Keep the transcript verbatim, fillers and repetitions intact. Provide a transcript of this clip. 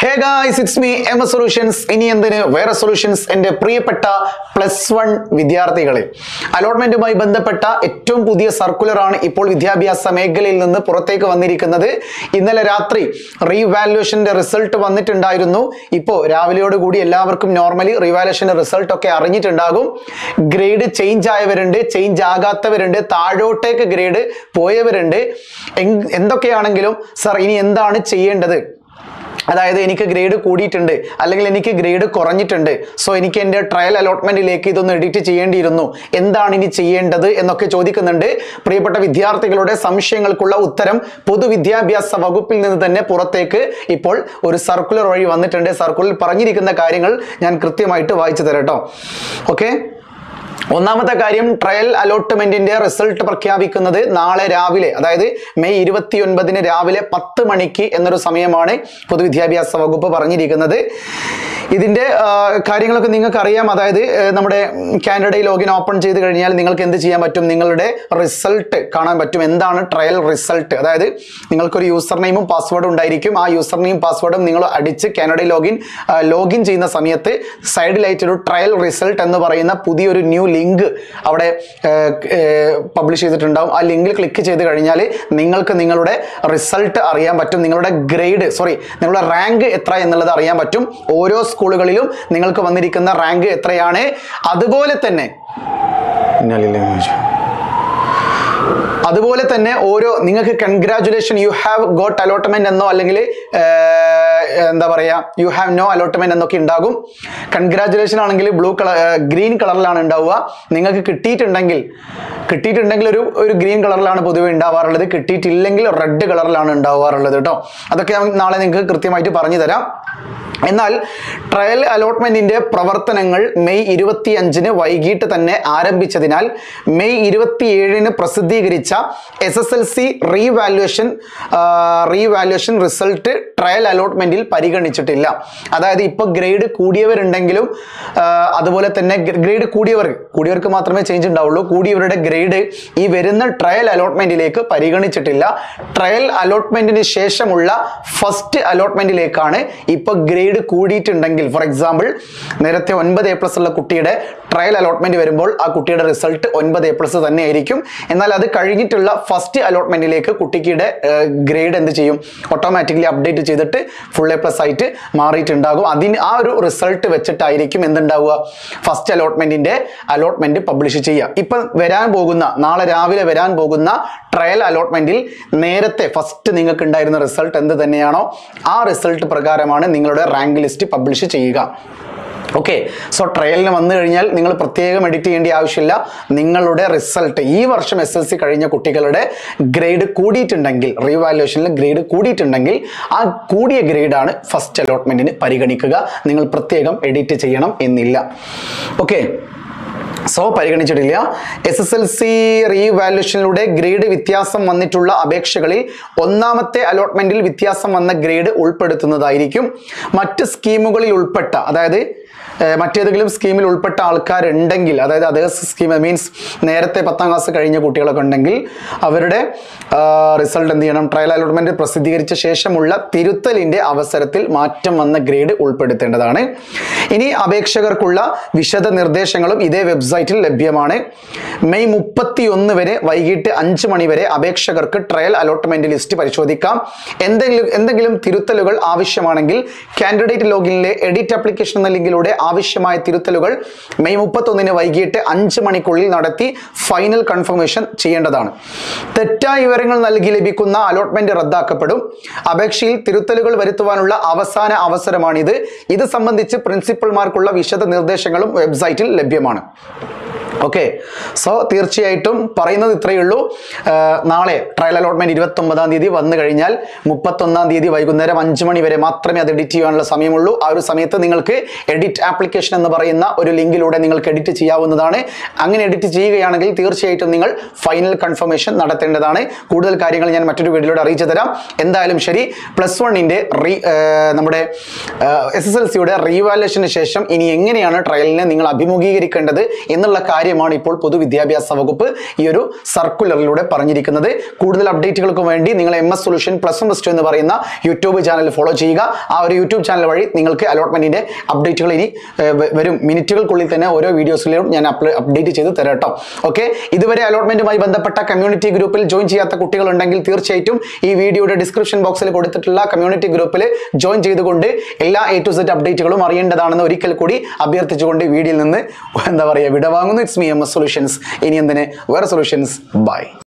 Hey guys, it's me M S Solutions. ഇനി എന്തിന് വേറെ സൊല്യൂഷൻസ് എൻ്റെ പ്രിയപ്പെട്ട പ്ലസ് വൺ വിദ്യാർത്ഥികളെ, അലോട്ട്മെന്റുമായി ബന്ധപ്പെട്ട ഏറ്റവും പുതിയ സർക്കുലർ ആണ് ഇപ്പോൾ വിദ്യാഭ്യാസ മേഖലയിൽ നിന്ന് പുറത്തേക്ക് വന്നിരിക്കുന്നത്. ഇന്നലെ രാത്രി റീവാലുവേഷന്റെ റിസൾട്ട് വന്നിട്ടുണ്ടായിരുന്നു. ഇപ്പോൾ രാവിലെയോടുകൂടി എല്ലാവർക്കും നോർമലി റീവാലുവേഷന്റെ റിസൾട്ട് ഒക്കെ അറിഞ്ഞിട്ടുണ്ടാകും. ഗ്രേഡ് ചേഞ്ച് ആയവരുണ്ട്, ചേഞ്ച് ആകാത്തവരുണ്ട്, താഴോട്ടേക്ക് ഗ്രേഡ് പോയവരുണ്ട്. എന്തൊക്കെയാണെങ്കിലും സർ ഇനി എന്താണ് ചെയ്യേണ്ടത്, അതായത് എനിക്ക് ഗ്രേഡ് കൂടിയിട്ടുണ്ട് അല്ലെങ്കിൽ എനിക്ക് ഗ്രേഡ് കുറഞ്ഞിട്ടുണ്ട്, സോ എനിക്ക് എൻ്റെ ട്രയൽ അലോട്ട്മെന്റിലേക്ക് ഇതൊന്ന് എഡിറ്റ് ചെയ്യേണ്ടിയിരുന്നു, എന്താണ് ഇനി ചെയ്യേണ്ടത് എന്നൊക്കെ ചോദിക്കുന്നുണ്ട്. പ്രിയപ്പെട്ട വിദ്യാർത്ഥികളുടെ സംശയങ്ങൾക്കുള്ള ഉത്തരം പൊതുവിദ്യാഭ്യാസ വകുപ്പിൽ നിന്ന് തന്നെ പുറത്തേക്ക് ഇപ്പോൾ ഒരു സർക്കുലർ വഴി വന്നിട്ടുണ്ട്. സർക്കുലറിൽ പറഞ്ഞിരിക്കുന്ന കാര്യങ്ങൾ ഞാൻ കൃത്യമായിട്ട് വായിച്ചു തരാട്ടോ. ഓക്കെ, ഒന്നാമത്തെ കാര്യം, ട്രയൽ അലോട്ട്മെന്റിന്റെ റിസൾട്ട് പ്രഖ്യാപിക്കുന്നത് നാളെ രാവിലെ, അതായത് മെയ് ഇരുപത്തി ഒൻപതിന് രാവിലെ പത്ത് മണിക്ക് എന്നൊരു സമയമാണ് പൊതുവിദ്യാഭ്യാസ വകുപ്പ് പറഞ്ഞിരിക്കുന്നത്. ഇതിന്റെ കാര്യങ്ങളൊക്കെ നിങ്ങൾക്ക് അറിയാം. അതായത് നമ്മുടെ കാൻഡിഡേറ്റ് ലോഗിൻ ഓപ്പൺ ചെയ്ത് കഴിഞ്ഞാൽ നിങ്ങൾക്ക് എന്ത് ചെയ്യാൻ പറ്റും, നിങ്ങളുടെ റിസൾട്ട് കാണാൻ പറ്റും. എന്താണ് ട്രയൽ റിസൾട്ട്, അതായത് നിങ്ങൾക്കൊരു യൂസർ നെയിമും പാസ്വേഡും ഉണ്ടായിരിക്കും. ആ യൂസർ നെയിം പാസ്വേഡും നിങ്ങൾ അടിച്ച് കാൻഡിഡേറ്റ് ലോഗിൻ ലോഗിൻ ചെയ്യുന്ന സമയത്ത് സൈഡിലായിട്ട് ഒരു ട്രയൽ റിസൾട്ട് എന്ന് പറയുന്ന പുതിയൊരു ന്യൂ ലിങ്ക് അവിടെ പബ്ലിഷ് ചെയ്തിട്ടുണ്ടാവും. ആ ലിങ്കിൽ ക്ലിക്ക് ചെയ്ത് കഴിഞ്ഞാൽ നിങ്ങൾക്ക് നിങ്ങളുടെ റിസൾട്ട് അറിയാൻ പറ്റും. നിങ്ങളുടെ ഗ്രേഡ് സോറി നിങ്ങളുടെ റാങ്ക് എത്ര എന്നുള്ളത് അറിയാൻ പറ്റും. ഓരോ സ്കൂളുകളിലും നിങ്ങൾക്ക് വന്നിരിക്കുന്ന റാങ്ക് എത്രയാണ്. അതുപോലെ തന്നെ അതുപോലെ തന്നെ ഓരോ നിങ്ങൾക്ക് congratulation you have got allotment എന്നോ അല്ലെങ്കിൽ എന്താ പറയാ യു ഹാവ് നോ അലോട്ട്മെന്റ് എന്നൊക്കെ ഉണ്ടാകും. കൺഗ്രാജുലേഷൻ ആണെങ്കിൽ ബ്ലൂ കളർ ഗ്രീൻ കളറിലാണ് ഉണ്ടാവുക. നിങ്ങൾക്ക് കിട്ടിയിട്ടുണ്ടെങ്കിൽ കിട്ടിയിട്ടുണ്ടെങ്കിൽ ഒരു ഒരു ഗ്രീൻ കളറിലാണ് പൊതുവെ ഉണ്ടാവാറുള്ളത്. കിട്ടിയിട്ടില്ലെങ്കിൽ റെഡ് കളറിലാണ് ഉണ്ടാവാറുള്ളത് കേട്ടോ. അതൊക്കെ നാളെ നിങ്ങൾക്ക് കൃത്യമായിട്ട് പറഞ്ഞു തരാം. എന്നാൽ ട്രയൽ അലോട്ട്മെന്റിന്റെ പ്രവർത്തനങ്ങൾ മെയ് ഇരുപത്തി അഞ്ചിന് വൈകിട്ട് തന്നെ ആരംഭിച്ചതിനാൽ മെയ് ഇരുപത്തി ഏഴിന് പ്രസിദ്ധീകരിച്ച S S L C revaluation revaluation result trial അലോട്ട്മെന്റിൽ പരിഗണിച്ചിട്ടില്ല. അതായത് ഇപ്പോൾ ഗ്രേഡ് കൂടിയവരുണ്ടെങ്കിലും അതുപോലെ തന്നെ ഗ്രേഡ് കൂടിയവർ കൂടിയവർക്ക് മാത്രമേ ചേഞ്ച് ഉണ്ടാവുള്ളൂ. കൂടിയവരുടെ ഗ്രേഡ് ഈ വരുന്ന ട്രയൽ അലോട്ട്മെന്റിലേക്ക് പരിഗണിച്ചിട്ടില്ല. ട്രയൽ അലോട്ട്മെന്റിന് ശേഷമുള്ള ഫസ്റ്റ് അലോട്ട്മെന്റിലേക്കാണ് ഇപ്പോൾ ഗ്രേഡ് കൂടിയിട്ടുണ്ടെങ്കിൽ, ഫോർ എക്സാമ്പിൾ നേരത്തെ ഒൻപത് എ പ്ലസ് ഉള്ള കുട്ടിയുടെ ട്രയൽ അലോട്ട്മെന്റ് വരുമ്പോൾ ആ കുട്ടിയുടെ റിസൾട്ട് ഒൻപത് എ പ്ലസ് തന്നെ ആയിരിക്കും. എന്നാൽ അത് കഴിഞ്ഞിട്ടുള്ള ഫസ്റ്റ് അലോട്ട്മെന്റിലേക്ക് കുട്ടിയുടെ ഗ്രേഡ് എന്ത് ചെയ്യും, ഓട്ടോമാറ്റിക്കലി അപ്ഡേറ്റ് ചെയ്തിട്ട് ഫുൾ എ പ്ലസ് ആയിട്ട് മാറിയിട്ടുണ്ടാകും. അതിന് ആ ഒരു റിസൾട്ട് വെച്ചിട്ടായിരിക്കും എന്തുണ്ടാവുക, ഫസ്റ്റ് അലോട്ട്മെന്റിന്റെ അലോട്ട്മെന്റ് പബ്ലിഷ് ചെയ്യുക. ഇപ്പൊ വരാൻ പോകുന്ന നാളെ രാവിലെ വരാൻ പോകുന്ന ട്രയൽ അലോട്ട്മെന്റിൽ നേരത്തെ ഫസ്റ്റ് നിങ്ങൾക്ക് ഉണ്ടായിരുന്ന റിസൾട്ട് എന്ത് തന്നെയാണോ ആ റിസൾട്ട് പ്രകാരമാണ് നിങ്ങളുടെ റാങ്ക് ലിസ്റ്റ് പബ്ലിഷ് ചെയ്യുക. ഓക്കെ, സോ ട്രയലിന് വന്നു കഴിഞ്ഞാൽ നിങ്ങൾ പ്രത്യേകം എഡിറ്റ് ചെയ്യേണ്ട ആവശ്യമില്ല. നിങ്ങളുടെ റിസൾട്ട് ഈ വർഷം എസ് എൽ സി കഴിഞ്ഞ കുട്ടികളുടെ ഗ്രേഡ് കൂടിയിട്ടുണ്ടെങ്കിൽ, റീവാലുവേഷനിൽ ഗ്രേഡ് കൂടിയിട്ടുണ്ടെങ്കിൽ ആ കൂടിയ ഗ്രേഡാണ് ഫസ്റ്റ് അലോട്ട്മെന്റിന് പരിഗണിക്കുക. നിങ്ങൾ പ്രത്യേകം എഡിറ്റ് ചെയ്യണം എന്നില്ല. ഓക്കെ, സോ പരിഗണിച്ചിട്ടില്ല. എസ് എസ് എൽ സി റീവാലുവേഷനിലൂടെ ഗ്രേഡ് വ്യത്യാസം വന്നിട്ടുള്ള അപേക്ഷകളിൽ ഒന്നാമത്തെ അലോട്ട്മെന്റിൽ വ്യത്യാസം വന്ന ഗ്രേഡ് ഉൾപ്പെടുത്തുന്നതായിരിക്കും. മറ്റ് സ്കീമുകളിൽ ഉൾപ്പെട്ട, അതായത് മറ്റേതെങ്കിലും സ്കീമിൽ ഉൾപ്പെട്ട ആൾക്കാരുണ്ടെങ്കിൽ, അതായത് അതേ സ്കീം മീൻസ് നേരത്തെ പത്താം ക്ലാസ് കഴിഞ്ഞ കുട്ടികളൊക്കെ ഉണ്ടെങ്കിൽ അവരുടെ റിസൾട്ട് എന്ത് ചെയ്യണം, ട്രയൽ അലോട്ട്മെന്റ് പ്രസിദ്ധീകരിച്ച ശേഷമുള്ള തിരുത്തലിന്റെ അവസരത്തിൽ മാറ്റം വന്ന ഗ്രേഡ് ഉൾപ്പെടുത്തേണ്ടതാണ്. ഇനി അപേക്ഷകർക്കുള്ള വിശദ നിർദ്ദേശങ്ങളും ഇതേ വെബ്സൈറ്റിൽ ലഭ്യമാണ്. മെയ് മുപ്പത്തി ഒന്ന് വരെ വൈകിട്ട് അഞ്ച് മണി വരെ അപേക്ഷകർക്ക് ട്രയൽ അലോട്ട്മെന്റ് ലിസ്റ്റ് പരിശോധിക്കാം. എന്തെങ്കിലും എന്തെങ്കിലും തിരുത്തലുകൾ ആവശ്യമാണെങ്കിൽ കാൻഡിഡേറ്റ് ലോഗിനിലെ എഡിറ്റ് ആപ്ലിക്കേഷൻ എന്ന ലിങ്കിലൂടെ ആവശ്യമായ തിരുത്തലുകൾ മെയ് മുപ്പത്തൊന്നിന് വൈകിട്ട് അഞ്ച് മണിക്കുള്ളിൽ നടത്തി ഫൈനൽ കൺഫർമേഷൻ ചെയ്യേണ്ടതാണ്. തെറ്റായ വിവരങ്ങൾ നൽകി ലഭിക്കുന്ന അലോട്ട്മെന്റ് റദ്ദാക്കപ്പെടും. അപേക്ഷയിൽ തിരുത്തലുകൾ വരുത്തുവാനുള്ള അവസാന അവസരമാണിത്. ഇത് സംബന്ധിച്ച് പ്രിൻസിപ്പൽമാർക്കുള്ള വിശദ നിർദ്ദേശങ്ങളും വെബ്സൈറ്റിൽ ലഭ്യമാണ്. ഓക്കെ, സോ തീർച്ചയായിട്ടും പറയുന്നത് ഇത്രയേ ഉള്ളൂ. നാളെ ട്രയൽ അലോട്ട്മെന്റ് ഇരുപത്തി ഒമ്പതാം തീയതി വന്നു കഴിഞ്ഞാൽ മുപ്പത്തൊന്നാം തീയതി വൈകുന്നേരം അഞ്ച് മണി വരെ മാത്രമേ അത് എഡിറ്റ് ചെയ്യാനുള്ള സമയമുള്ളൂ. ആ ഒരു സമയത്ത് നിങ്ങൾക്ക് എഡിറ്റ് ആപ്ലിക്കേഷൻ എന്ന് പറയുന്ന ഒരു ലിങ്കിലൂടെ നിങ്ങൾക്ക് എഡിറ്റ് ചെയ്യാവുന്നതാണ്. അങ്ങനെ എഡിറ്റ് ചെയ്യുകയാണെങ്കിൽ തീർച്ചയായിട്ടും നിങ്ങൾ ഫൈനൽ കൺഫർമേഷൻ നടത്തേണ്ടതാണ്. കൂടുതൽ കാര്യങ്ങൾ ഞാൻ മറ്റൊരു വീഡിയോയിലൂടെ അറിയിച്ചു തരാം. എന്തായാലും ശരി, പ്ലസ് വണ്ണിന്റെ റീ നമ്മുടെ എസ് എസ് എൽ സിയുടെ റീവാലുവേഷന് ശേഷം ഇനി എങ്ങനെയാണ് ട്രയലിനെ നിങ്ങൾ അഭിമുഖീകരിക്കേണ്ടത് എന്നുള്ള കാര്യം കാര്യമാണ് ഇപ്പോൾ പൊതുവിദ്യാഭ്യാസ വകുപ്പ് ഈ ഒരു സർക്കുലറിലൂടെ പറഞ്ഞിരിക്കുന്നത്. കൂടുതൽ അപ്ഡേറ്റുകൾക്ക് വേണ്ടി നിങ്ങൾ M S solution plus one plus two എന്ന് പറയുന്ന യൂട്യൂബ് ചാനൽ ഫോളോ ചെയ്യുക. ആ ഒരു യൂട്യൂബ് ചാനൽ വഴി നിങ്ങൾക്ക് അലോട്ട്മെന്റിന്റെ അപ്ഡേറ്റുകൾ ഇനി വരും മിനിറ്റുകൾക്കുള്ളിൽ തന്നെ ഓരോ വീഡിയോസിലും ഞാൻ അപ്ഡേറ്റ് ചെയ്ത് തരാം കേട്ടോ. ഓക്കെ, ഇതുവരെ അലോട്ട്മെന്റുമായി ബന്ധപ്പെട്ട കമ്മ്യൂണിറ്റി ഗ്രൂപ്പിൽ ജോയിൻ ചെയ്യാത്ത കുട്ടികളുണ്ടെങ്കിൽ തീർച്ചയായിട്ടും ഈ വീഡിയോയുടെ ഡിസ്ക്രിപ്ഷൻ ബോക്സിൽ കൊടുത്തിട്ടുള്ള കമ്മ്യൂണിറ്റി ഗ്രൂപ്പിൽ ജോയിൻ ചെയ്തുകൊണ്ട് എല്ലാ എ ടു സെറ്റ് അപ്ഡേറ്റുകളും അറിയേണ്ടതാണെന്ന് ഒരിക്കൽ കൂടി അഭ്യർത്ഥിച്ചുകൊണ്ട് വീഡിയോയിൽ നിന്ന് എന്താ പറയുക വിടവാങ്ങുന്നു. It's me M S solutions. ഇനി എന്തിന് വേറെ സൊല്യൂഷൻസ്. ബൈ.